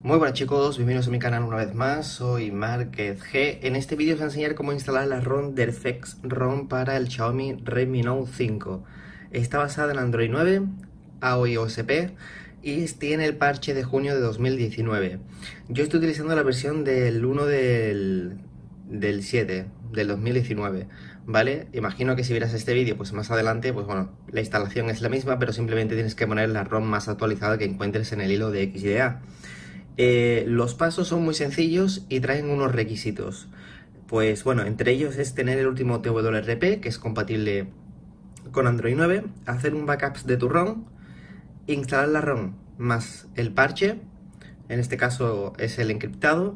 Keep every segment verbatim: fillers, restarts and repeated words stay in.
Muy buenas chicos, bienvenidos a mi canal una vez más, soy Márquez G. En este vídeo os voy a enseñar cómo instalar la ROM del Flex ROM para el Xiaomi Redmi Note cinco. Está basada en Android nueve, A O I O S P y tiene el parche de junio de dos mil diecinueve. Yo estoy utilizando la versión del uno del, del siete, del dos mil diecinueve, ¿vale? Imagino que si vieras este vídeo pues más adelante, pues bueno, la instalación es la misma, pero simplemente tienes que poner la ROM más actualizada que encuentres en el hilo de X D A. Eh, los pasos son muy sencillos y traen unos requisitos. Pues bueno, entre ellos es tener el último T W R P, que es compatible con Android nueve, hacer un backup de tu ROM, instalar la ROM más el parche, en este caso es el encriptado,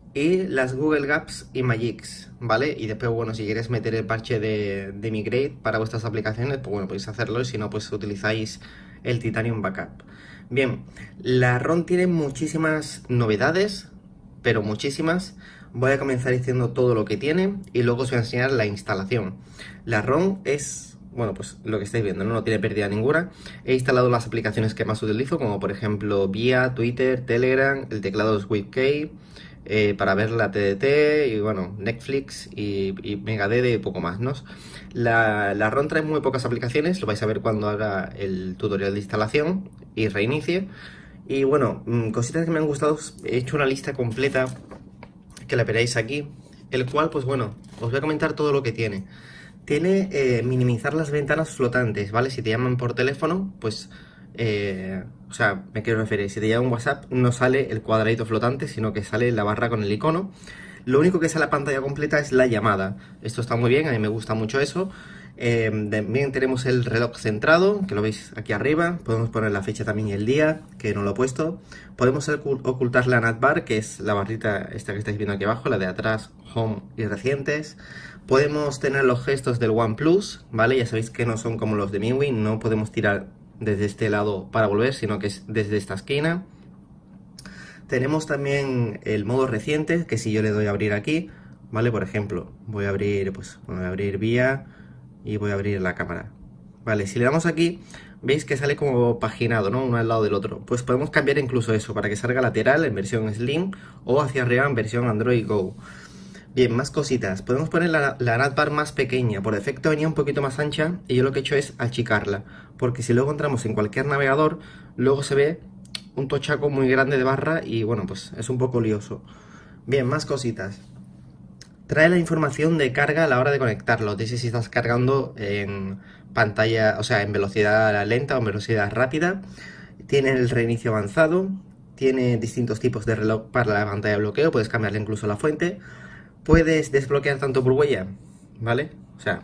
y las Google Apps y Magics, ¿vale? Y después, bueno, si quieres meter el parche de, de Migrate para vuestras aplicaciones, pues bueno, podéis hacerlo, y si no, pues utilizáis el Titanium Backup. Bien, la ROM tiene muchísimas novedades, pero muchísimas. Voy a comenzar diciendo todo lo que tiene y luego os voy a enseñar la instalación. La ROM es, bueno, pues lo que estáis viendo, no, no tiene pérdida ninguna. He instalado las aplicaciones que más utilizo, como por ejemplo Via, Twitter, Telegram, el teclado es WebKey, eh, para ver la T D T, y bueno, Netflix y, y MegaDD y poco más, ¿no? La, la ROM trae muy pocas aplicaciones, lo vais a ver cuando haga el tutorial de instalación y reinicie. Y bueno, cositas que me han gustado, he hecho una lista completa que la veréis aquí, el cual, pues bueno, os voy a comentar todo lo que tiene. Tiene eh, minimizar las ventanas flotantes, ¿vale? Si te llaman por teléfono, pues, eh, o sea, me quiero referir, si te llama un WhatsApp no sale el cuadradito flotante, sino que sale la barra con el icono. Lo único que sale a pantalla completa es la llamada. Esto está muy bien, a mí me gusta mucho eso. Eh, también tenemos el reloj centrado, que lo veis aquí arriba. Podemos poner la fecha también y el día, que no lo he puesto. Podemos ocultar la navbar, que es la barrita esta que estáis viendo aquí abajo, la de atrás, home y recientes. Podemos tener los gestos del OnePlus, ¿vale? Ya sabéis que no son como los de M I U I, no podemos tirar desde este lado para volver, sino que es desde esta esquina. Tenemos también el modo reciente, que si yo le doy a abrir aquí, ¿vale? Por ejemplo, voy a abrir, pues, bueno, voy a abrir Vía y voy a abrir la cámara. Vale, si le damos aquí, veis que sale como paginado, ¿no? Uno al lado del otro. Pues podemos cambiar incluso eso, para que salga lateral en versión Slim o hacia arriba en versión Android Go. Bien, más cositas. Podemos poner la, la navbar más pequeña. Por defecto venía un poquito más ancha y yo lo que he hecho es achicarla, porque si luego entramos en cualquier navegador, luego se ve un tochaco muy grande de barra y bueno, pues es un poco lioso. Bien, más cositas. Trae la información de carga a la hora de conectarlo. Dice si estás cargando en pantalla, o sea, en velocidad lenta o en velocidad rápida. Tiene el reinicio avanzado. Tiene distintos tipos de reloj para la pantalla de bloqueo. Puedes cambiarle incluso la fuente. Puedes desbloquear tanto por huella, ¿vale? O sea,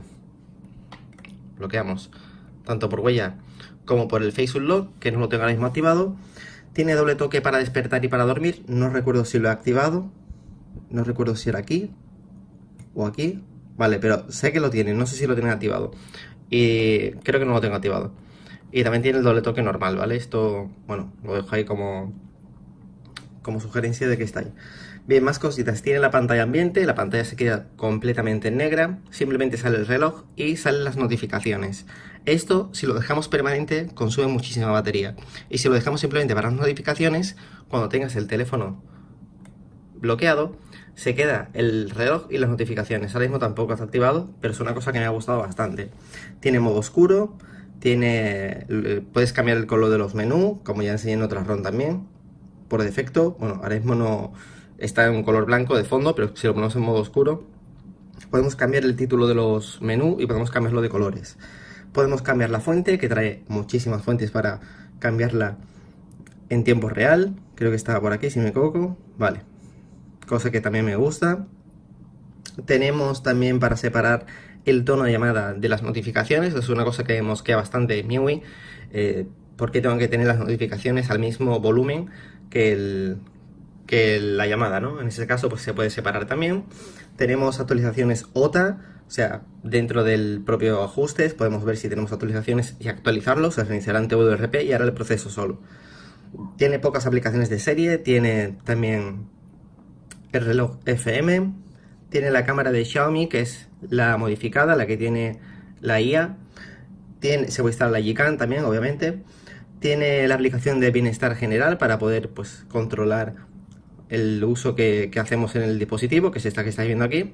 bloqueamos tanto por huella como por el Face Unlock, que no lo tengo ahora mismo activado. Tiene doble toque para despertar y para dormir. No recuerdo si lo he activado. No recuerdo si era aquí o aquí. Vale, pero sé que lo tiene. No sé si lo tiene activado. Y creo que no lo tengo activado. Y también tiene el doble toque normal, ¿vale? Esto, bueno, lo dejo ahí como, como sugerencia de que está ahí. Bien, más cositas. Tiene la pantalla ambiente. La pantalla se queda completamente negra. Simplemente sale el reloj y salen las notificaciones. Esto, si lo dejamos permanente, consume muchísima batería. Y si lo dejamos simplemente para las notificaciones, cuando tengas el teléfono bloqueado, se queda el reloj y las notificaciones. Ahora mismo tampoco está activado, pero es una cosa que me ha gustado bastante. Tiene modo oscuro, tiene, puedes cambiar el color de los menús, como ya enseñé en otras ROM también, por defecto. Bueno, ahora mismo no está en un color blanco de fondo, pero si lo ponemos en modo oscuro, podemos cambiar el título de los menús y podemos cambiarlo de colores. Podemos cambiar la fuente, que trae muchísimas fuentes para cambiarla en tiempo real. Creo que está por aquí, si me equivoco. Vale, cosa que también me gusta. Tenemos también para separar el tono de llamada de las notificaciones. Es una cosa que mosquea bastante M I U I. Eh, porque tengo que tener las notificaciones al mismo volumen que, el, que la llamada, ¿no? En ese caso, pues se puede separar también. Tenemos actualizaciones O T A. O sea, dentro del propio ajustes podemos ver si tenemos actualizaciones y actualizarlos. Se reiniciará en T W R P y hará el proceso solo. Tiene pocas aplicaciones de serie. Tiene también el reloj F M. Tiene la cámara de Xiaomi, que es la modificada, la que tiene la I A. Tiene, se puede instalar la Gcam también, obviamente. Tiene la aplicación de bienestar general para poder, pues, controlar el uso que, que hacemos en el dispositivo, que es esta que estáis viendo aquí,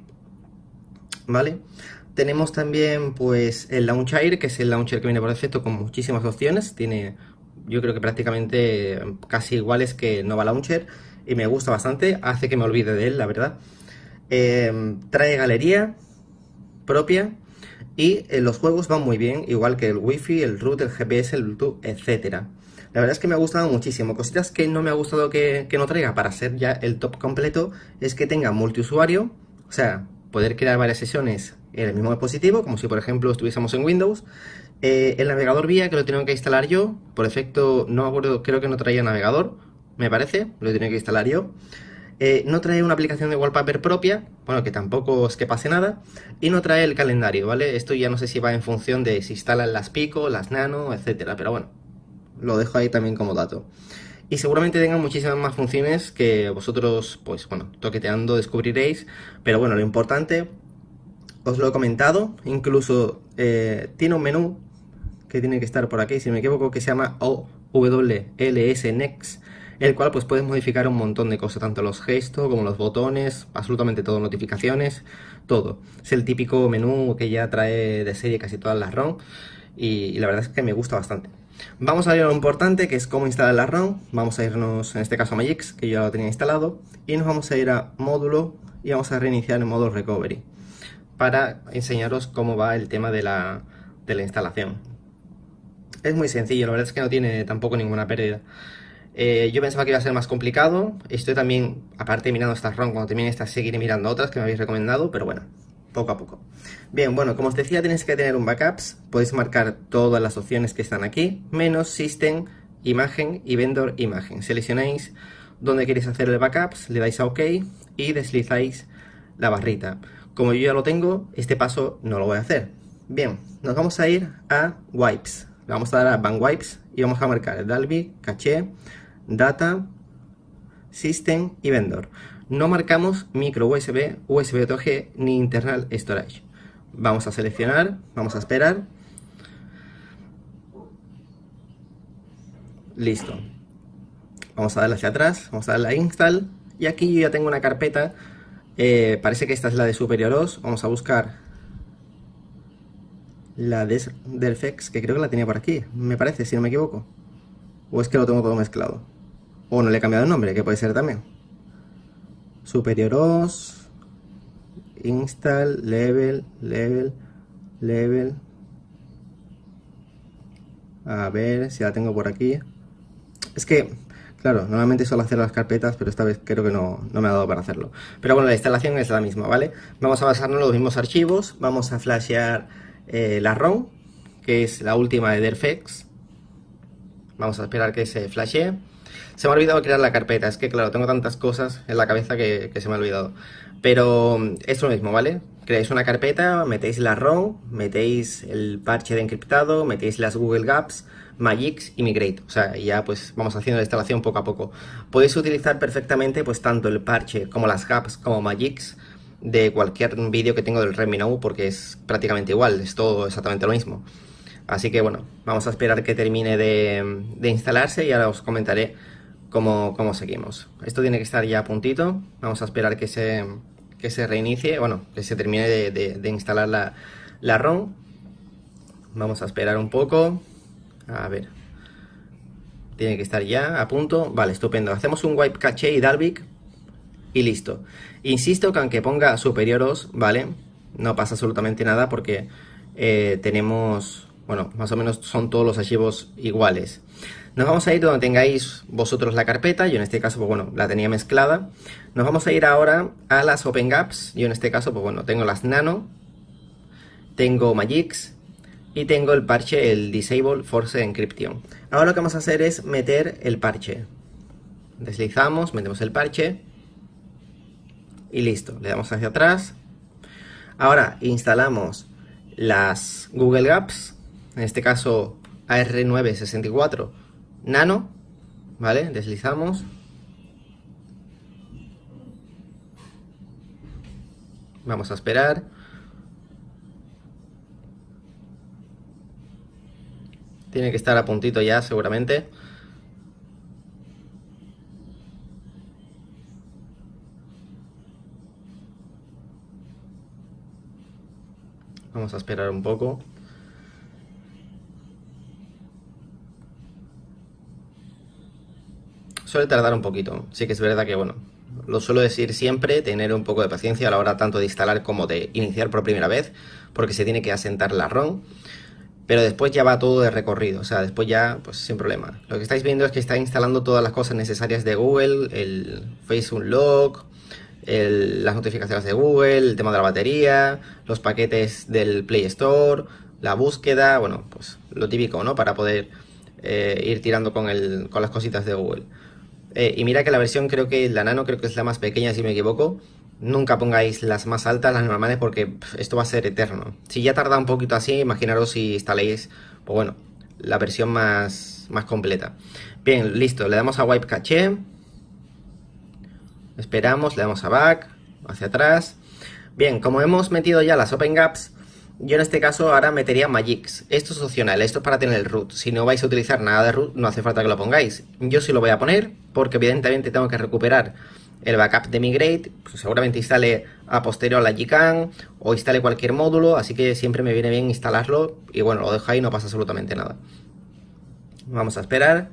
¿vale? Tenemos también pues el Launcher, que es el launcher que viene por defecto con muchísimas opciones, tiene yo creo que prácticamente casi iguales que Nova Launcher y me gusta bastante, hace que me olvide de él, la verdad. Eh, trae galería propia y eh, los juegos van muy bien, igual que el Wi-Fi, el root, el G P S, el Bluetooth, etcétera. La verdad es que me ha gustado muchísimo. Cositas que no me ha gustado que, que no traiga para ser ya el top completo es que tenga multiusuario, o sea, poder crear varias sesiones en el mismo dispositivo, como si por ejemplo estuviésemos en Windows. Eh, el navegador vía, que lo tengo que instalar yo, por defecto no me acuerdo, creo que no traía navegador, me parece, lo tengo que instalar yo. Eh, no trae una aplicación de wallpaper propia, bueno, que tampoco es que pase nada, y no trae el calendario, ¿vale? Esto ya no sé si va en función de si instalan las Pico, las Nano, etcétera, pero bueno, lo dejo ahí también como dato. Y seguramente tengan muchísimas más funciones que vosotros, pues bueno, toqueteando descubriréis, pero bueno, lo importante, os lo he comentado, incluso eh, tiene un menú que tiene que estar por aquí, si no me equivoco, que se llama O W L S Next, el cual pues puedes modificar un montón de cosas, tanto los gestos como los botones, absolutamente todo, notificaciones, todo. Es el típico menú que ya trae de serie casi todas las ROM y, y la verdad es que me gusta bastante. Vamos a ir a lo importante, que es cómo instalar la ROM. Vamos a irnos, en este caso a Magix, que yo ya lo tenía instalado, y nos vamos a ir a módulo y vamos a reiniciar el modo recovery para enseñaros cómo va el tema de la, de la instalación. Es muy sencillo, la verdad es que no tiene tampoco ninguna pérdida. Eh, yo pensaba que iba a ser más complicado. Estoy también, aparte de mirando estas ROM, cuando termine estas seguiré mirando otras que me habéis recomendado, pero bueno, poco a poco. Bien, bueno, como os decía, tenéis que tener un backups. Podéis marcar todas las opciones que están aquí, menos System, Imagen y Vendor Imagen. Seleccionáis donde queréis hacer el backups, le dais a OK y deslizáis la barrita. Como yo ya lo tengo, este paso no lo voy a hacer. Bien, nos vamos a ir a Wipes. Le vamos a dar a Ban Wipes y vamos a marcar Dalvik, Caché, Data, System y Vendor. No marcamos micro U S B, U S B otro G ni Internal Storage. Vamos a seleccionar, vamos a esperar. Listo. Vamos a darle hacia atrás, vamos a darle a Install. Y aquí yo ya tengo una carpeta. Eh, parece que esta es la de SuperiorOS. Vamos a buscar la de Delphex, que creo que la tenía por aquí, me parece, si no me equivoco. O es que lo tengo todo mezclado. O no le he cambiado el nombre, que puede ser también. SuperiorOS, Install, Level, Level, Level. A ver si la tengo por aquí. Es que, claro, normalmente suelo hacer las carpetas, pero esta vez creo que no, no me ha dado para hacerlo. Pero bueno, la instalación es la misma, ¿vale? Vamos a basarnos en los mismos archivos. Vamos a flashear eh, la ROM, que es la última de Delphex. Vamos a esperar que se flashee. Se me ha olvidado crear la carpeta, es que claro, tengo tantas cosas en la cabeza que, que se me ha olvidado. Pero es lo mismo, ¿vale? Creáis una carpeta, metéis la ROM, metéis el parche de encriptado, metéis las Google Apps, Magix y Migrate. O sea, ya pues vamos haciendo la instalación poco a poco. Podéis utilizar perfectamente pues tanto el parche como las apps como Magix de cualquier vídeo que tengo del Redmi Note, porque es prácticamente igual, es todo exactamente lo mismo. Así que bueno, vamos a esperar que termine de, de instalarse y ahora os comentaré cómo, cómo seguimos. Esto tiene que estar ya a puntito. Vamos a esperar que se, que se reinicie, bueno, que se termine de, de, de instalar la, la ROM. Vamos a esperar un poco. A ver. Tiene que estar ya a punto. Vale, estupendo. Hacemos un wipe caché y Dalvik y listo. Insisto que aunque ponga SuperiorOS, ¿vale? No pasa absolutamente nada porque eh, tenemos... Bueno, más o menos son todos los archivos iguales. Nos vamos a ir donde tengáis vosotros la carpeta. Yo en este caso, pues bueno, la tenía mezclada. Nos vamos a ir ahora a las Open Apps. Yo en este caso, pues bueno, tengo las Nano, tengo Magix y tengo el parche, el Disable Force Encryption. Ahora lo que vamos a hacer es meter el parche. Deslizamos, metemos el parche y listo. Le damos hacia atrás. Ahora instalamos las Google Apps. En este caso A R nueve sesenta y cuatro Nano, ¿vale? Deslizamos. Vamos a esperar. Tiene que estar a puntito ya seguramente. Vamos a esperar un poco. Suele tardar un poquito. Sí que es verdad que, bueno, lo suelo decir siempre, tener un poco de paciencia a la hora tanto de instalar como de iniciar por primera vez, porque se tiene que asentar la ROM. Pero después ya va todo de recorrido, o sea, después ya, pues sin problema. Lo que estáis viendo es que está instalando todas las cosas necesarias de Google, el Face Unlock, el, las notificaciones de Google, el tema de la batería, los paquetes del Play Store, la búsqueda, bueno, pues lo típico, ¿no? Para poder eh, ir tirando con, el, con las cositas de Google. Eh, y mira que la versión, creo que la Nano, creo que es la más pequeña, si me equivoco. Nunca pongáis las más altas, las normales, porque pff, esto va a ser eterno. Si ya tarda un poquito así, imaginaros si instaléis, pues bueno, la versión más, más completa. Bien, listo, le damos a Wipe Cache. Esperamos, le damos a Back, hacia atrás. Bien, como hemos metido ya las Open Gaps, yo en este caso ahora metería Magix. Esto es opcional, esto es para tener el root. Si no vais a utilizar nada de root, no hace falta que lo pongáis. Yo sí lo voy a poner, porque evidentemente tengo que recuperar el backup de Migrate. Pues seguramente instale a posterior la Gcam o instale cualquier módulo, así que siempre me viene bien instalarlo. Y bueno, lo dejo ahí, no pasa absolutamente nada. Vamos a esperar.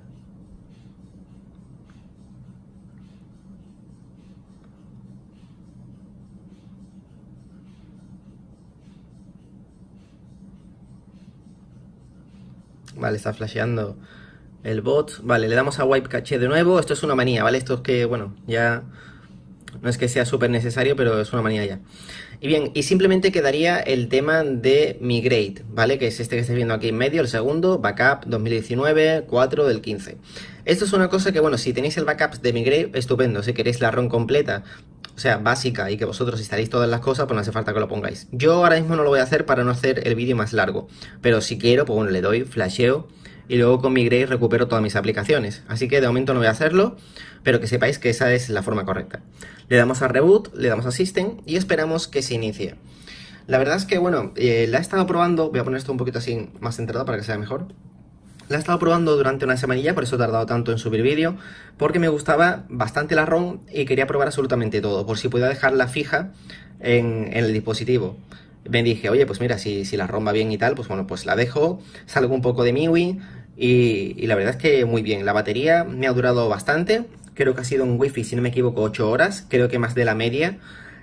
Vale, está flasheando el bot. Vale, le damos a Wipe Cache de nuevo. Esto es una manía, ¿vale? Esto es que, bueno, ya no es que sea súper necesario, pero es una manía ya. Y bien, y simplemente quedaría el tema de Migrate, ¿vale? Que es este que estáis viendo aquí en medio, el segundo, Backup dos mil diecinueve, cuatro del quince. Esto es una cosa que, bueno, si tenéis el backup de Migrate, estupendo. Si queréis la ROM completa, o sea, básica, y que vosotros instaléis todas las cosas, pues no hace falta que lo pongáis. Yo ahora mismo no lo voy a hacer para no hacer el vídeo más largo, pero si quiero, pues bueno, le doy, flasheo, y luego con Migrate recupero todas mis aplicaciones. Así que de momento no voy a hacerlo, pero que sepáis que esa es la forma correcta. Le damos a Reboot, le damos a System y esperamos que se inicie. La verdad es que, bueno, eh, la he estado probando, voy a poner esto un poquito así más centrado para que sea mejor. La he estado probando durante una semanilla, por eso he tardado tanto en subir vídeo, porque me gustaba bastante la ROM y quería probar absolutamente todo, por si podía dejarla fija en, en el dispositivo. Me dije, oye, pues mira, si, si la ROM va bien y tal, pues bueno, pues la dejo, salgo un poco de M I U I y, y la verdad es que muy bien. La batería me ha durado bastante, creo que ha sido un Wi-Fi, si no me equivoco, ocho horas, creo que más de la media.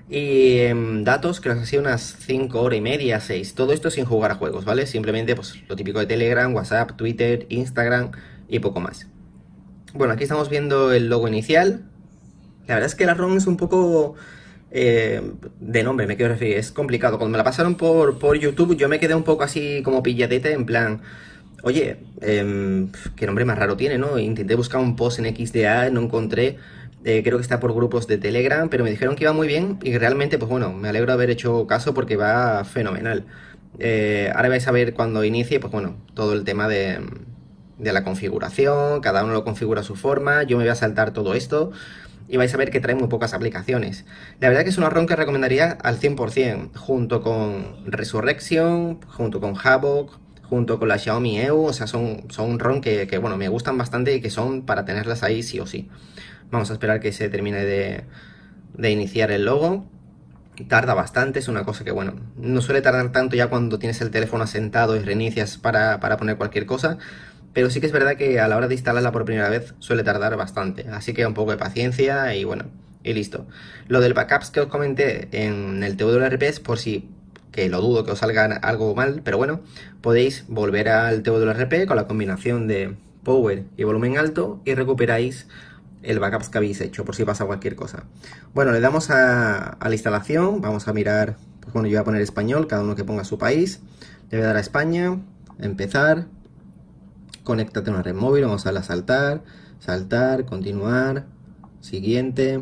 Y en datos creo que ha sido unas cinco horas y media, seis. Todo esto sin jugar a juegos, ¿vale? Simplemente pues lo típico de Telegram, WhatsApp, Twitter, Instagram y poco más. Bueno, aquí estamos viendo el logo inicial. La verdad es que la ROM es un poco... Eh, de nombre me quiero referir, es complicado. Cuando me la pasaron por, por YouTube yo me quedé un poco así como pilladete, en plan... Oye, eh, qué nombre más raro tiene, ¿no? Intenté buscar un post en X D A, no encontré... Eh, creo que está por grupos de Telegram, pero me dijeron que iba muy bien y realmente, pues bueno, me alegro de haber hecho caso porque va fenomenal. Eh, ahora vais a ver cuando inicie, pues bueno, todo el tema de, de la configuración, cada uno lo configura a su forma, yo me voy a saltar todo esto y vais a ver que trae muy pocas aplicaciones. La verdad que es una ROM que recomendaría al cien por cien, junto con Resurrection, junto con Havoc, junto con la Xiaomi E U, o sea, son, son ROM que, que, bueno, me gustan bastante y que son para tenerlas ahí sí o sí. Vamos a esperar que se termine de, de iniciar el logo. Tarda bastante, es una cosa que, bueno, no suele tardar tanto ya cuando tienes el teléfono asentado y reinicias para, para poner cualquier cosa. Pero sí que es verdad que a la hora de instalarla por primera vez suele tardar bastante. Así que un poco de paciencia y bueno, y listo. Lo del backups que os comenté en el T W R P es por si, que lo dudo que os salga algo mal, pero bueno, podéis volver al T W R P con la combinación de power y volumen alto y recuperáis el backup que habéis hecho, por si pasa cualquier cosa. Bueno, le damos a, a la instalación, vamos a mirar, pues bueno, yo voy a poner español, cada uno que ponga su país, le voy a dar a España, empezar, conéctate a una red móvil, vamos a darle a saltar, saltar, continuar, siguiente,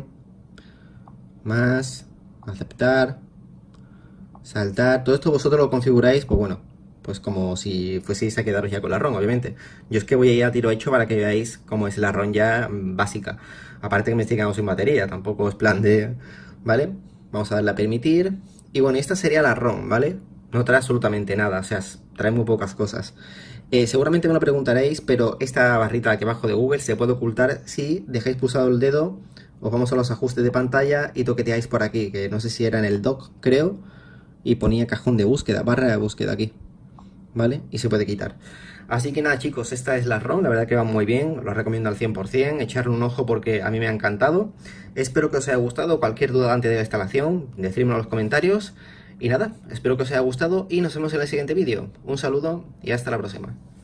más, aceptar, saltar, todo esto vosotros lo configuráis, pues bueno, pues como si fueseis a quedaros ya con la ROM, obviamente. Yo es que voy a ir a tiro hecho para que veáis cómo es la ROM ya básica. Aparte que me estoy quedando sin batería, tampoco es plan de... ¿Vale? Vamos a darle a permitir. Y bueno, esta sería la ROM, ¿vale? No trae absolutamente nada, o sea, trae muy pocas cosas. Eh, seguramente me lo preguntaréis, pero esta barrita aquí abajo de Google se puede ocultar si dejáis pulsado el dedo, os vamos a los ajustes de pantalla y toqueteáis por aquí, que no sé si era en el dock, creo. y ponía cajón de búsqueda, barra de búsqueda aquí, ¿vale? Y se puede quitar. Así que nada, chicos, esta es la ROM, la verdad que va muy bien, lo recomiendo al cien por cien, echarle un ojo porque a mí me ha encantado. Espero que os haya gustado, cualquier duda antes de la instalación, decídmelo en los comentarios. Y nada, espero que os haya gustado y nos vemos en el siguiente vídeo. Un saludo y hasta la próxima.